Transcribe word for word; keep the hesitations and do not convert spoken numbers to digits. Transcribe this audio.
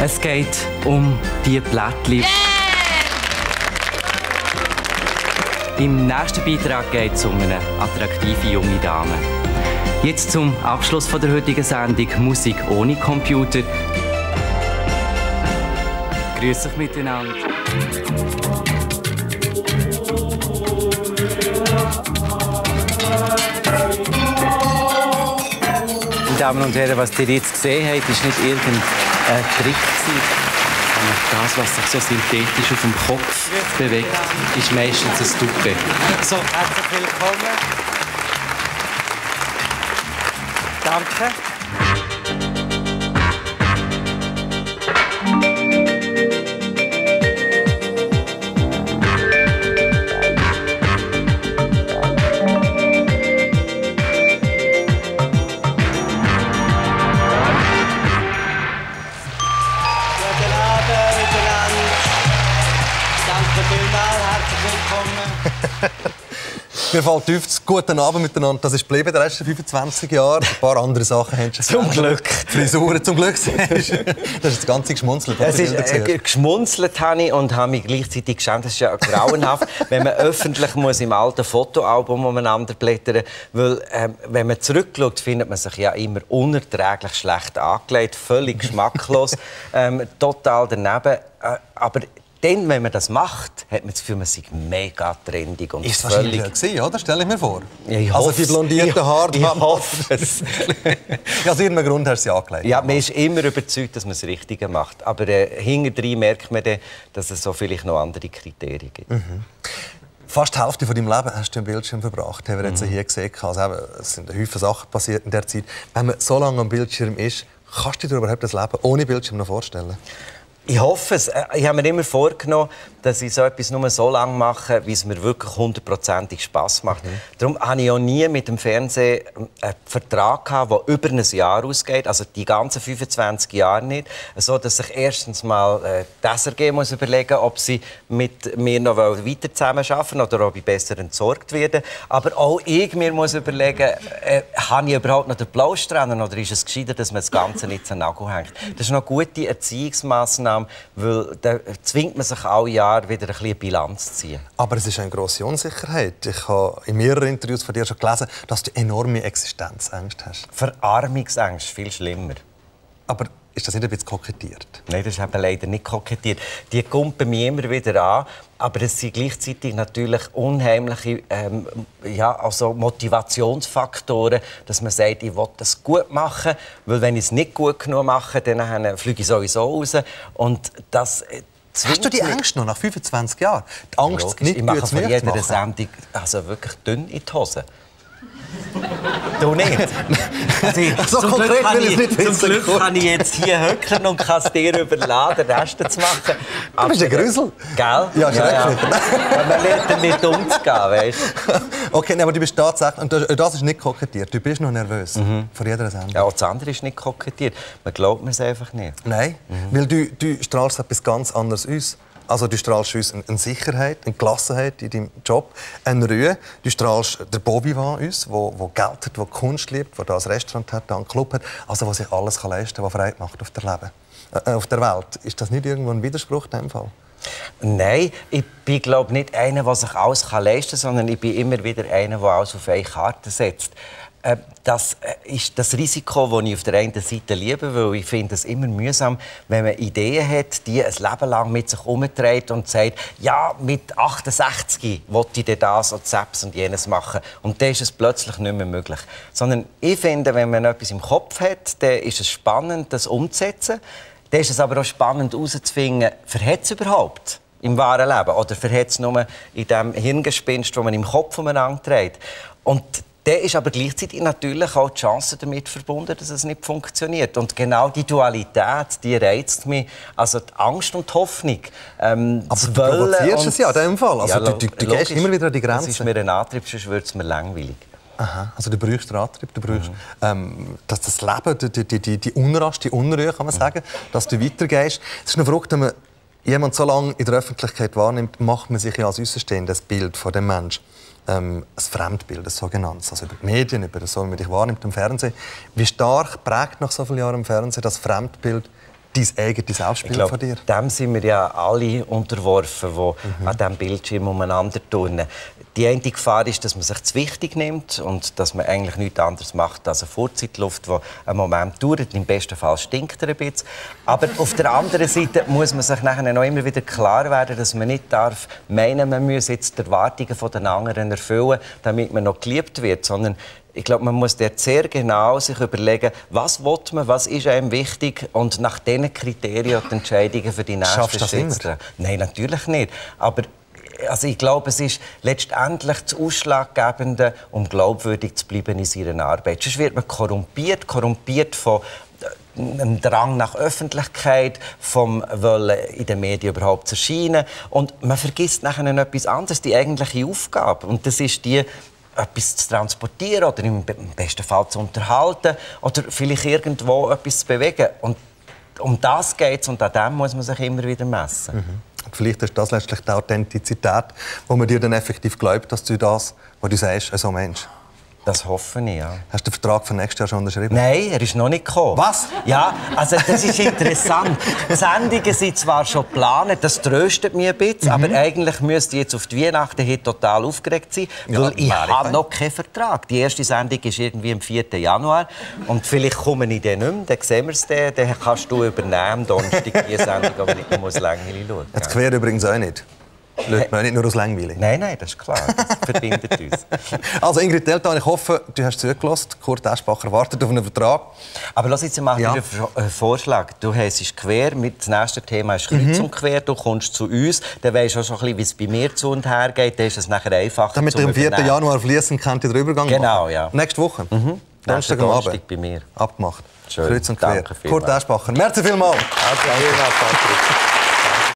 Es geht um die Blättchen. Yeah! Im nächsten Beitrag geht es um eine attraktive junge Dame. Jetzt zum Abschluss von der heutigen Sendung Musik ohne Computer. Grüß euch miteinander. Meine Damen und Herren, was ihr jetzt gesehen habt, ist nicht irgendein Trick. Das, was sich so synthetisch auf dem Kopf bewegt, ist meistens ein Tuppe. So, herzlich willkommen. Danke. Mir fällt auf, guten Abend miteinander. Das ist geblieben, der letzten fünfundzwanzig Jahre. Ein paar andere Sachen haben schon zum Glück. Frisuren zum Glück. Das ist das ganze geschmunzelt. Es ist, äh, geschmunzelt habe ich und habe mich gleichzeitig geschämt. Das ist ja grauenhaft, wenn man öffentlich muss im alten Fotoalbum umeinander blättern muss. Weil, äh, wenn man zurückschaut, findet man sich ja immer unerträglich schlecht angelegt, völlig geschmacklos, ähm, total daneben. Äh, aber dann, wenn man das macht, hat man das Gefühl, man sei mega trendig und ist völlig... Ist wahrscheinlich oder? Stell ich mir vor. Ja, ich also die blondierten Haare... Ich, ich hoffe es. Ja, aus irgendeinem Grund hast du sie angelegt. Ja, man ist immer überzeugt, dass man das Richtige macht. Aber äh, hinterdrein merkt man dann, dass es so vielleicht noch andere Kriterien gibt. Mhm. Fast die Hälfte von deinem Leben hast du am Bildschirm verbracht, haben wir jetzt mhm. hier gesehen. Also, es sind Haufen Sachen passiert in der Zeit. Wenn man so lange am Bildschirm ist, kannst du dir überhaupt das Leben ohne Bildschirm noch vorstellen? Ich hoffe es. Ich habe mir immer vorgenommen, dass ich so etwas nur so lange mache, wie es mir wirklich hundertprozentig Spass macht. Mhm. Darum hatte ich auch nie mit dem Fernsehen einen Vertrag, der über ein Jahr ausgeht, also die ganzen fünfundzwanzig Jahre nicht, so dass ich erstens mal äh, die S R G muss überlegen, ob sie mit mir noch weiter zusammenarbeiten oder ob ich besser entsorgt werde. Aber auch ich mir muss überlegen, äh, habe ich überhaupt noch den Plausch dran oder ist es gescheiter, dass man das Ganze nicht zu Nagel hängt. Das ist noch eine gute Erziehungsmaßnahme, weil da zwingt man sich alle Jahre wieder ein bisschen Bilanz zu ziehen. Aber es ist eine grosse Unsicherheit. Ich habe in mehreren Interviews von dir schon gelesen, dass du enorme Existenzängste hast. Verarmungsängste, viel schlimmer. Aber ist das nicht ein bisschen kokettiert? Nein, das ist eben leider nicht kokettiert. Die kumpen mich immer wieder an, aber es sind gleichzeitig natürlich unheimliche ähm, ja, also Motivationsfaktoren, dass man sagt, ich will das gut machen, weil wenn ich es nicht gut genug mache, dann fliege ich sowieso raus. Und das, hast du die Angst noch nach fünfundzwanzig Jahren? Die Angst, logisch, nicht ich mache von jeder machen. Sendung also wirklich dünn in die Hose. Du nicht? Also ich, so zum konkret Glück will ich nicht wissen. Zum Glück kann ich jetzt hier hocken und kann es dir überladen, den Rest zu machen. Aber, du bist ein Grüssel. Gell? Ja, schrecklich. Ja, ja. Man lernt damit umzugehen, weißt du? Okay, aber du bist tatsächlich... Und das ist nicht kokettiert. Du bist noch nervös mhm. vor jeder Sendung. Ja, das andere ist nicht kokettiert. Man glaubt mir es einfach nicht. Nein, mhm. weil du, du strahlst etwas ganz anderes aus. Also du strahlst uns eine Sicherheit, eine Gelassenheit in deinem Job, eine Ruhe. Du strahlst den Bobby an uns, der Geld hat, der Kunst liebt, der das Restaurant hat, einen Club hat, also der sich alles leisten kann, was Freude macht auf der, Leben, äh, auf der Welt. Ist das nicht irgendwo ein Widerspruch in diesem Fall? Nein, ich bin glaube nicht einer, der sich alles leisten kann, sondern ich bin immer wieder einer, der alles auf eine Karte setzt. Das ist das Risiko, das ich auf der einen Seite liebe, weil ich finde es immer mühsam, wenn man Ideen hat, die ein Leben lang mit sich herumträgt und sagt, ja, mit achtundsechzig will ich das und das und jenes machen. Und dann ist es plötzlich nicht mehr möglich. Sondern ich finde, wenn man etwas im Kopf hat, dann ist es spannend, das umzusetzen. Dann ist es aber auch spannend herauszufinden, verhält es überhaupt im wahren Leben? Oder verhält es nur in dem Hirngespinst, das man im Kopf umeinander trägt? Und dann ist aber gleichzeitig natürlich auch die Chance damit verbunden, dass es nicht funktioniert. Und genau die Dualität, die reizt mich. Also die Angst und die Hoffnung. Ähm, aber du provozierst es ja in diesem Fall. Also, ja, du, du, du gehst immer wieder an die Grenze. Das ist mir ein Antrieb, sonst wird es mir langweilig. Aha, also du brauchst den Antrieb, du brauchst mhm. ähm, dass das Leben, die, die, die, die Unrast, die Unruhe, kann man sagen, mhm. dass du weitergehst. Es ist noch verrückt, wenn man jemanden so lange in der Öffentlichkeit wahrnimmt, macht man sich ja als Außenstehendes Bild von dem Menschen. Ähm, ein Fremdbild, ein sogenanntes, also über die Medien, über das, wie man dich wahrnimmt im Fernsehen. Wie stark prägt nach so vielen Jahren im Fernsehen das Fremdbild dein eigenes Selbstbild glaub, von dir? Dem sind wir ja alle unterworfen, die mhm. an diesem Bildschirm umeinander turnen. Die eine Gefahr ist, dass man sich zu wichtig nimmt und dass man eigentlich nichts anderes macht als eine Vorzeitluft, die einen Moment dauert. Im besten Fall stinkt er ein bisschen. Aber auf der anderen Seite muss man sich nachher noch immer wieder klar werden, dass man nicht darf meinen, man müsse jetzt die Erwartungen der anderen erfüllen, damit man noch geliebt wird, sondern ich glaube, man muss dort sehr genau sich überlegen, was will man, was ist einem wichtig und nach diesen Kriterien die Entscheidungen für die nächsten Schritte. Nein, natürlich nicht. Aber also ich glaube, es ist letztendlich das Ausschlaggebende, um glaubwürdig zu bleiben in seiner Arbeit. Sonst wird man korrumpiert, korrumpiert von einem Drang nach Öffentlichkeit, vom Wollen in den Medien überhaupt zu erscheinen. Und man vergisst nachher etwas anderes, die eigentliche Aufgabe. Und das ist die, etwas zu transportieren oder im besten Fall zu unterhalten oder vielleicht irgendwo etwas zu bewegen. Und um das geht es und an dem muss man sich immer wieder messen. Mhm. Vielleicht ist das letztlich die Authentizität, wo man dir dann effektiv glaubt, dass du das, was du sagst, so Mensch. Das hoffe ich, ja. Hast du den Vertrag für nächstes Jahr schon unterschrieben? Nein, er ist noch nicht gekommen. Was? Ja, also das ist interessant. Die Sendungen sind zwar schon geplant, das tröstet mich ein bisschen, mhm. aber eigentlich müsste ich jetzt auf die Weihnachten hin total aufgeregt sein, weil ja, ich habe noch keinen Vertrag. Die erste Sendung ist irgendwie am vierten Januar und vielleicht komme ich dann nicht mehr, dann sehen wir es dann, dann kannst du übernehmen am Donnerstag die Sendung, aber ich muss Längeli schauen. Jetzt quer übrigens auch nicht. Schaut man nicht nur aus Langweile. Nein, nein, das ist klar. Das verbindet uns. Also Ingrid Deltan, ich hoffe, du hast zugelassen. Kurt Aeschbacher wartet auf einen Vertrag. Aber lass jetzt mal ja. einen Vorschlag. Du heisst quer, das nächste Thema ist kreuz mhm. und quer. Du kommst zu uns, dann weisst du auch schon ein bisschen, wie es bei mir zu und her geht. Dann ist es nachher einfacher. Damit ihr am vierten Januar fließend könnt ihr den Übergang machen. Genau, ja. Nächste Woche. Mhm. Donnerstag am Abend. bei mir. Abgemacht. Schön. Kreuz und quer. Danke Kurt Aeschbacher. Merci vielmals. Danke vielmals, Patrick.